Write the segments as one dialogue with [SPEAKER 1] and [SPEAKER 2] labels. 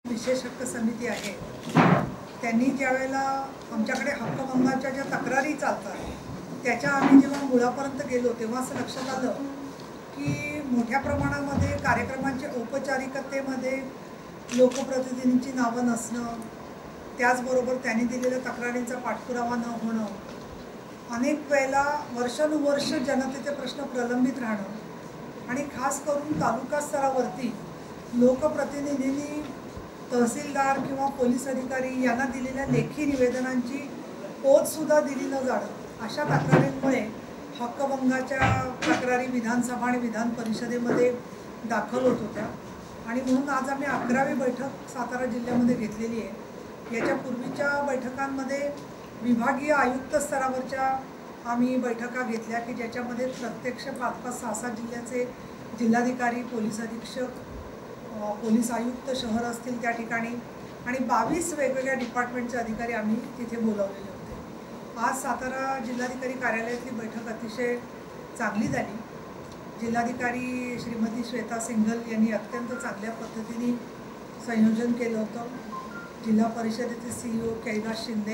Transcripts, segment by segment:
[SPEAKER 1] विशेष हक्क समिती आहे त्यांनी ज्यावेळेला आमच्याकडे हक्कभंगाच्या ज्या तक्रारी चालतात त्याच्या आम्ही जेव्हा मुळापर्यंत गेलो तेव्हा असं लक्षात आलं की मोठ्या प्रमाणामध्ये कार्यक्रमांच्या औपचारिकतेमध्ये लोकप्रतिनिधींची नावं नसणं, त्याचबरोबर त्यांनी दिलेल्या तक्रारींचा पाठपुरावा न होणं, अनेक वेळेला वर्षानुवर्ष जनतेचे प्रश्न प्रलंबित राहणं आणि खास करून तालुका स्तरावरती लोकप्रतिनिधींनी तहसीलदार किंवा पोलीस अधिकारी यांना दिलेल्या लेखी निवेदनांची पोचसुद्धा दिली न जाणं, अशा तक्रारींमुळे हक्कभंगाच्या तक्रारी विधानसभा आणि विधान परिषदेमध्ये दाखल होत होत्या. आणि म्हणून आज आम्ही 11वी बैठक सातारा जिल्ह्यामध्ये घेतलेली आहे. याच्या पूर्वीच्या बैठकांमध्ये विभागीय आयुक्त स्तरावरच्या आम्ही बैठका घेतल्या की ज्याच्यामध्ये प्रत्यक्ष 5-5, 6-6 जिल्ह्याचे जिल्हाधिकारी, पोलीस अधीक्षक, पोलीस आयुक्त शहर असतील त्या ठिकाणी आणि 22 वेगवेगळ्या डिपार्टमेंटचे अधिकारी आम्ही तिथे बोलावलेले होते. आज सातारा जिल्हाधिकारी कार्यालयातली बैठक अतिशय चांगली झाली. जिल्हाधिकारी श्रीमती श्वेता सिंघल यांनी अत्यंत चांगल्या पद्धतीने संयोजन केलं होतं. जिल्हा परिषदेचे CEO कैलास शिंदे,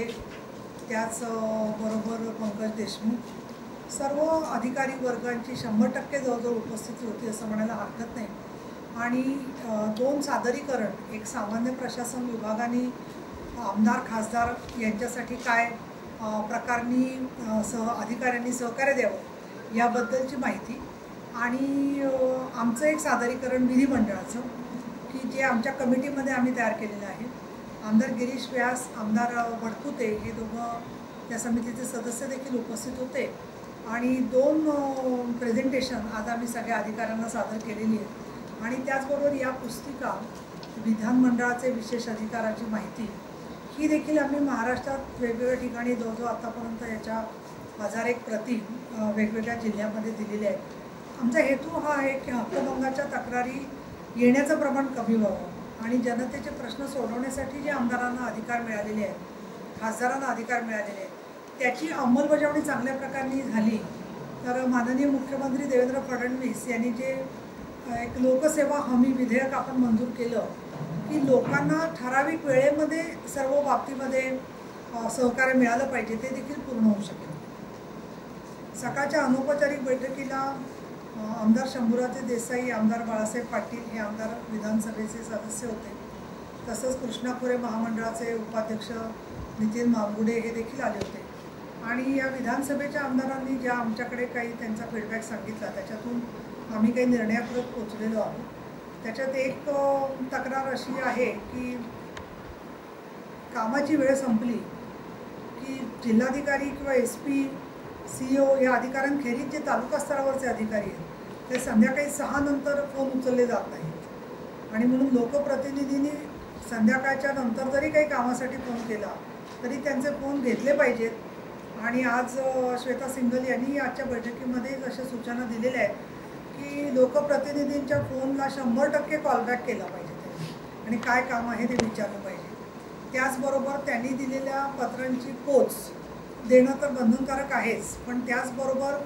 [SPEAKER 1] त्याचबरोबर पंकज देशमुख, सर्व अधिकारी वर्गांची 100% जवळजवळ उपस्थिती होती असं म्हणायला हरकत नाही. आणि 2 सादरीकरण, एक सामान्य प्रशासन विभागाने आमदार खासदार यांच्यासाठी काय प्रकारनी अधिकाऱ्यांनी सहकार्य द्यावं याबद्दलची माहिती आणि आमचं एक सादरीकरण विधिमंडळाचं की जे आमच्या कमिटीमध्ये आम्ही तयार केलेलं आहे. आमदार गिरीश व्यास, आमदार वडकुते हे दोघं त्या समितीचे सदस्य देखील उपस्थित होते आणि 2 प्रेझेंटेशन आज आम्ही सगळ्या अधिकाऱ्यांना सादर केलेली आहे. आणि त्याचबरोबर या पुस्तिका विधानमंडळाचे विशेष अधिकाराची माहिती ही देखील आम्ही महाराष्ट्रात वेगवेगळ्या ठिकाणी जवळजवळ आतापर्यंत याच्या 1001 प्रती वेगवेगळ्या जिल्ह्यामध्ये दिलेल्या आहेत. आमचा हेतू हा आहे की हक्कभंगाच्या तक्रारी येण्याचं प्रमाण कमी व्हावं आणि जनतेचे प्रश्न सोडवण्यासाठी जे आमदारांना अधिकार मिळालेले आहेत, खासदारांना अधिकार मिळालेले आहेत, त्याची अंमलबजावणी चांगल्या प्रकारे झाली तर माननीय मुख्यमंत्री देवेंद्र फडणवीस यांनी जे एक लोकसेवा हमी विधेयक आपण मंजूर केलं की लोकांना ठराविक वेळेमध्ये सर्व बाबतीमध्ये सहकार्य मिळालं पाहिजे, ते देखील पूर्ण होऊ शकेल. सकाळच्या अनौपचारिक बैठकीला आमदार शंभूराजे देसाई, आमदार बाळासाहेब पाटील हे आमदार विधानसभेचे सदस्य होते. तसंच कृष्णा खोरे महामंडळाचे उपाध्यक्ष नितीन मांगुडे हे देखील आले होते. आणि या विधानसभेच्या आमदारांनी ज्या आमच्याकडे काही त्यांचा फीडबॅक सांगितला त्याच्यातून आम्ही काही निर्णयापर्यंत पोचलेलो आहोत. त्याच्यात एक तक्रार अशी आहे की कामाची वेळ संपली की जिल्हाधिकारी किंवा SP, CO या अधिकाऱ्यांखेरीज जे तालुका स्तरावरचे अधिकारी आहेत ते संध्याकाळी 6 नंतर फोन उचलले जात नाहीत आणि म्हणून लोकप्रतिनिधींनी संध्याकाळच्या नंतर जरी काही कामासाठी फोन केला तरी त्यांचे फोन घेतले पाहिजेत. आणि आज श्वेता सिंघल यांनी आजच्या बैठकीमध्ये अशा सूचना दिलेल्या आहेत की लोकप्रतिनिधींच्या फोनला 100% कॉलबॅक केला पाहिजे आणि काय काम आहे ते विचारलं पाहिजे. त्याचबरोबर त्यांनी दिलेल्या पत्रांची पोच देणं तर बंधनकारक आहेच, पण त्याचबरोबर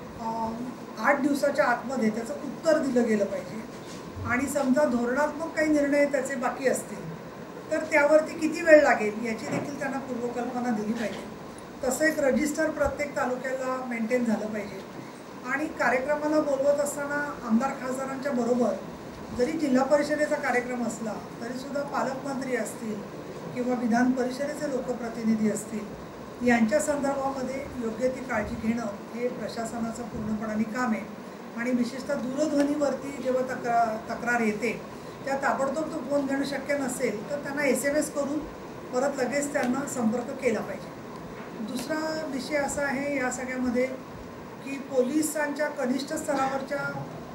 [SPEAKER 1] 8 दिवसाच्या आतमध्ये त्याचं उत्तर दिलं गेलं पाहिजे. आणि समजा धोरणात्मक काही निर्णय त्याचे बाकी असतील तर त्यावरती किती वेळ लागेल याची देखील त्यांना पूर्वकल्पना दिली पाहिजे. तसं एक रजिस्टर प्रत्येक तालुक्याला मेंटेन झालं पाहिजे. आणि कार्यक्रमाला बोलवत असताना आमदार खासदारांच्या बरोबर जरी जिल्हा परिषदेचा कार्यक्रम असला तरीसुद्धा पालकमंत्री असतील किंवा विधान परिषदेचे लोकप्रतिनिधी असतील यांच्या संदर्भामध्ये योग्य ती काळजी घेणं हे प्रशासनाचं पूर्णपणाने काम आहे. आणि विशेषतः दूरध्वनीवरती जेव्हा तक्रार येते त्या ताबडतोब तो फोन घेणं शक्य नसेल तर त्यांना SMS करून परत लगेच त्यांना संपर्क केला पाहिजे. दुसरा विषय असा आहे या सगळ्यामध्ये की पोलिसांच्या कनिष्ठ स्तरावरच्या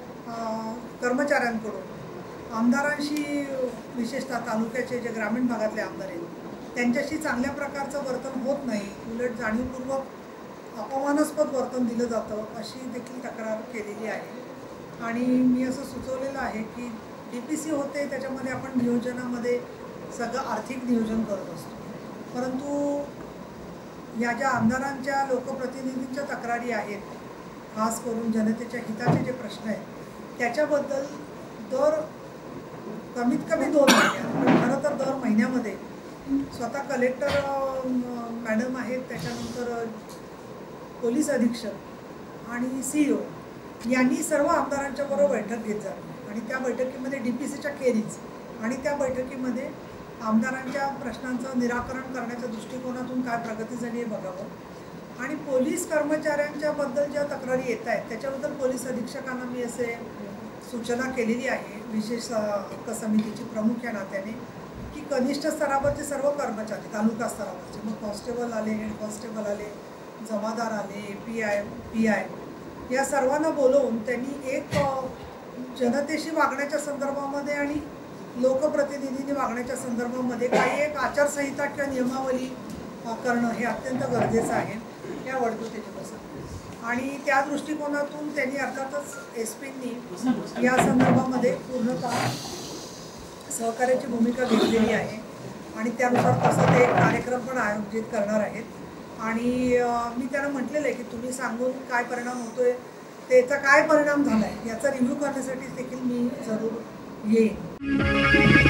[SPEAKER 1] कर्मचाऱ्यांकडून आमदारांशी, विशेषतः तालुक्याचे जे ग्रामीण भागातले आमदार आहेत त्यांच्याशी चांगल्या प्रकारचं वर्तन होत नाही, उलट जाणीवपूर्वक अपमानास्पद वर्तन दिलं जातं अशी देखील तक्रार केलेली आहे. आणि मी असं सुचवलेलं आहे की DPC होते त्याच्यामध्ये आपण नियोजनामध्ये सगळं आर्थिक नियोजन करत असतो, परंतु या ज्या आमदारांच्या लोकप्रतिनिधींच्या तक्रारी आहेत खास करून जनतेच्या हिताचे जे प्रश्न आहेत त्याच्याबद्दल दर कमीत कमी 2 महिन्यात, पण खरं तर दर महिन्यामध्ये स्वतः कलेक्टर मॅडम आहेत, त्याच्यानंतर पोलीस अधीक्षक आणि CEO यांनी सर्व आमदारांच्या बरोबर बैठक घेत जावी आणि त्या बैठकीमध्ये DPCच्या खेरीज आणि त्या बैठकीमध्ये आमदारांच्या प्रश्नांचं निराकरण करण्याच्या दृष्टिकोनातून काय प्रगती झाली हे बघावं आणि पोलीस कर्मचाऱ्यांच्या बद्दल ज्या तक्रारी येत आहेत त्याच्याबद्दल पोलीस अधीक्षकांना मी असे सूचना केलेली आहे विशेष हक्क समितीची प्रमुख या नात्याने की कनिष्ठ स्तरावरचे सर्व कर्मचारी तालुका स्तरावरचे मग कॉन्स्टेबल आले, हेड कॉन्स्टेबल आले, जमादार आले, PI या सर्वांना बोलवून त्यांनी एक जनतेशी वागण्याच्या संदर्भामध्ये आणि लोकप्रतिनिधींनी वागण्याच्या संदर्भामध्ये काही एक आचारसंहिता किंवा नियमावली करणं हे अत्यंत गरजेचं आहे या वडकुतेच्यापासून आणि त्या दृष्टिकोनातून त्यांनी अर्थातच SPंनी या संदर्भामध्ये पूर्णतः सहकार्याची भूमिका घेतलेली आहे आणि त्यानुसार तसं ते कार्यक्रम पण आयोजित करणार आहेत आणि मी त्यांना म्हटलेलं आहे की तुम्ही सांगून काय परिणाम होतोय त्याचा काय परिणाम झाला आहे याचा रिव्ह्यू करण्यासाठी देखील मी जरूर येईन.